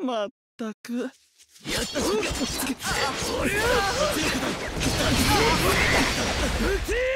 まったく。やったぞ。俺は。